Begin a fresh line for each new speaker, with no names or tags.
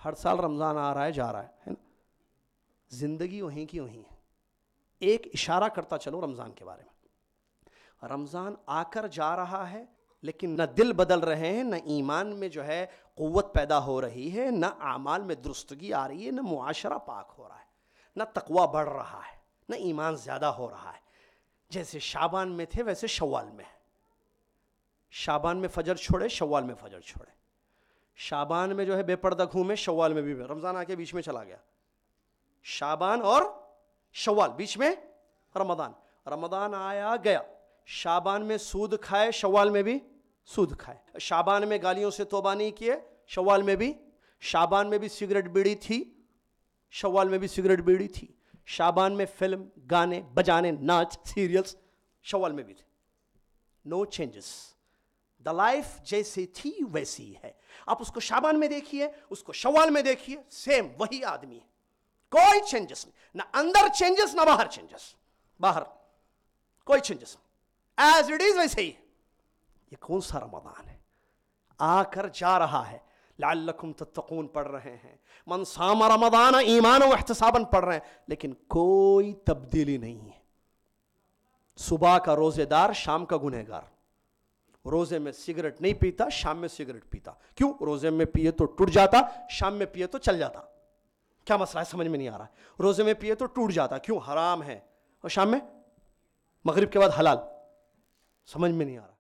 ہر سال رمضان آ رہا ہے جا رہا ہے نا, زندگی وہیں کی وہیں ہے. ایک اشارہ کرتا چلو رمضان کے بارے میں, رمضان آ کر جا رہا ہے لیکن نہ دل بدل رہے ہیں, نہ ایمان میں جو ہے قوت پیدا ہو رہی ہے, نہ اعمال میں درستگی آ رہی ہے, نہ معاشرہ پاک ہو رہا ہے, نہ تقویٰ بڑھ رہا ہے, نہ ایمان زیادہ ہو رہا ہے. جیسے شعبان میں تھے ویسے شوال میں ہے. شعبان میں فجر چھوڑے, شوال میں فجر چھوڑے. شعبان میں جو ہے بے پردہ گھومے, شوال میں بھی, رمضان آ کے بیچ میں چلا گیا. شعبان اور شوال, بیچ میں رمضان. رمضان آیا گیا, شعبان میں سود کھائے, شوال میں بھی سود کھائے. شعبان میں گالیوں سے توبہ نہیں کیے, شوال میں بھی. شعبان میں بھی سگریٹ بیڑی تھی, شوال میں بھی سگریٹ بیڑی تھی. شعبان میں فلم, گانے بجانے, ناچ, سیریلز, شوال میں بھی تھے. نو چینجز. دا لائف جیسی تھی ویسی ہے. آپ اس کو شعبان میں دیکھیے, اس کو شوال میں دیکھیے, سیم وہی آدمی ہے, کوئی چینجز نہیں. نہ اندر چینجز نہ باہر چینجز. باہر کوئی چینجز نہیں, ایز اٹ از ویسے ہی. یہ کون سا رمضان ہے؟ آ کر جا رہا ہے. لعلکم تتقون پڑھ رہے ہیں, من صام رمضان ایمانا و احتسابا پڑھ رہے ہیں, لیکن کوئی تبدیلی نہیں ہے. صبح کا روزے دار, شام کا گنہگار. روزے میں سگریٹ نہیں پیتا, شام میں سگریٹ پیتا. کیوں؟ روزے میں پیے تو ٹوٹ جاتا, شام میں پیے تو چل جاتا. کیا مسئلہ ہے سمجھ میں نہیں آ رہا ہے. روزے میں پیے تو ٹوٹ جاتا, کیوں؟ حرام ہے, اور شام میں مغرب کے بعد حلال. سمجھ میں نہیں آ رہا.